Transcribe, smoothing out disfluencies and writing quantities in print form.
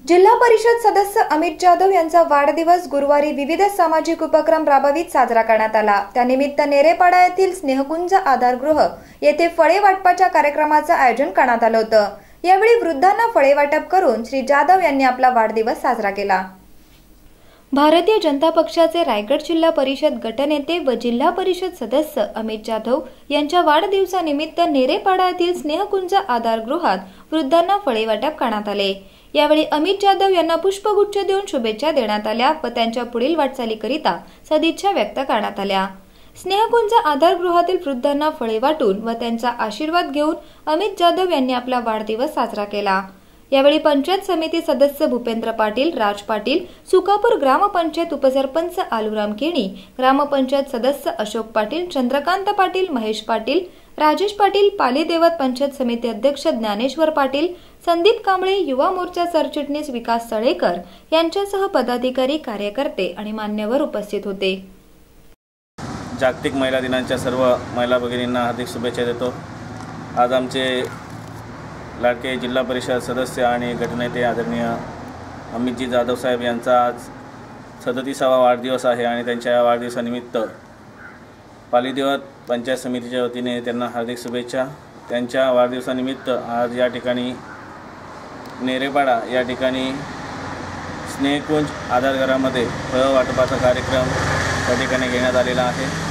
जिल्हा परिषद सदस्य अमित जाधव यांचा वाढदिवस गुरुवारी विविध सामाजिक उपक्रम राबवित साजरा करण्यात आला। त्यानिमित्त नेरेपाडा येथील स्नेहकुंज आधारगृह येथे फळे वाटपाच्या कार्यक्रमाचे आयोजन करण्यात आले होते। यावेळी वृद्धांना फळे वाटप करून श्री जाधव यांनी आपला वाढदिवस साजरा केला। भारतीय जनता पक्षाचे रायगड जिल्हा परिषद गटनेते व जिल्हा परिषद सदस्य अमित जाधव यांच्या वाढदिवसानिमित्त नेरेपाडा येथील स्नेहकुंज आधारगृहात वृद्धांना फळे वाटप करण्यात आले। यावेळी अमित जाधव यांना पुष्पगुच्छ देऊन शुभेच्छा देण्यात आल्या व त्यांच्या पुढील वाटचालीकरिता सदिच्छा व्यक्त करण्यात आल्या। स्नेहकुंज आधारगृहातील वृद्धांना फळे वाटून व त्यांचा आशीर्वाद घेऊन अमित जाधव यांनी आपला वाढदिवस साजरा केला। यावेळी पंचायत समिती सदस्य भूपेंद्र पाटील, राज पाटील, सुकापूर ग्रामपंचायत उपसरपंच आलूराम केणी, ग्रामपंचायत सदस्य अशोक पाटील, चंद्रकांत पाटील, महेश पाटील, राजेश पाटील, पालीदेवत पंचायत समिती अध्यक्ष ज्ञानेश्वर पाटील, संदीप कांबळे, युवा मोर्चा सरचिटणीस विकास सळेकर यांच्यासह पदाधिकारी, कार्यकर्ते आणि मान्यवर उपस्थित होते। जागतिक महिला दिनाच्या सर्व महिला भगिनींना हार्दिक शुभेच्छा देतो। आज आमचे लाडके जिल्हा परिषद सदस्य आणि गटनेते आदरणीय अमितजी जाधव साहेब यांचा आज 37वा वाढदिवस आहे आणि त्यांच्या या वाढदिवसानिमित्त पालीदेवत पंचायत समितीच्या वतीने त्यांना हार्दिक शुभेच्छा। त्यांच्या वाढदिवसानिमित्त आज या ठिकाणी नेरेपाडा या ठिकाणी स्नेहकुंज आधारगृहामध्ये फळ वाटपाचा कार्यक्रम त्या ठिकाणी घेण्यात आलेला आहे।